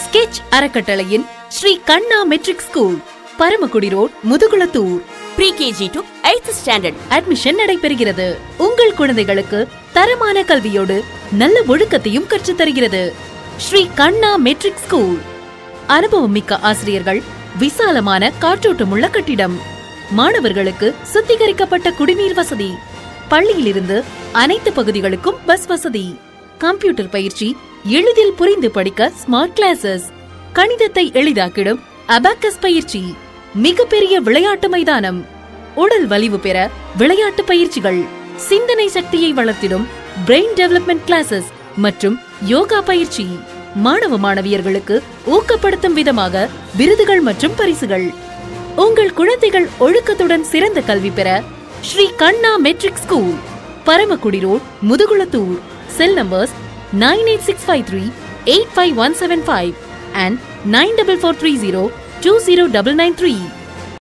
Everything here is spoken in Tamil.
ஸ்கெட்ச் அறக்கட்டளையின் Shri Kanna matric school, Paramakudi road, Mudukulathur. Pre-KG to 8th standard admission நடைபெறுகிறது. உங்கள் குழந்தைகளுக்கு தரமான கல்வியோடு நல்ல ஒழுக்கத்தையும் கற்றுத் தருகிறது. Shri Kanna matric school. அனுபவம் மிக்க ஆசிரியர்கள், விசாலமான காற்றோட்டமுள்ள கட்டிடம், மாணவர்களுக்கு சுத்திகரிக்கப்பட்ட குடிநீர் வசதி, பள்ளியிலிருந்து அனைத்து பகுதிகளுக்கும் பஸ் வசதி, கம்ப்யூட்டர் பயிற்சி, எளிதில் புரிந்து படிக்க ஸ்மார்ட் கிளாஸஸ், கணிதத்தை எளிதாக்கிடும் அபாக்கஸ் பயிற்சி, மிகப்பெரிய விளையாட்டு மைதானம், உடல் வலிவு பெற விளையாட்டு பயிற்சிகள், சிந்தனை சக்தியை வளர்த்திடும் பிரெயின் டெவலப்மெண்ட் கிளாஸஸ் மற்றும் யோகா பயிற்சி, மாணவ மாணவியர்களுக்கு ஊக்கப்படுத்தும் விதமாக விருதுகள் மற்றும் பரிசுகள். உங்கள் குழந்தைகள் ஒழுக்கத்துடன் சிறந்த கல்வி பெற Shri Kanna matric school, Paramakudi road, Mudukulathur. Cell numbers 98653 85175 and 94430 20993.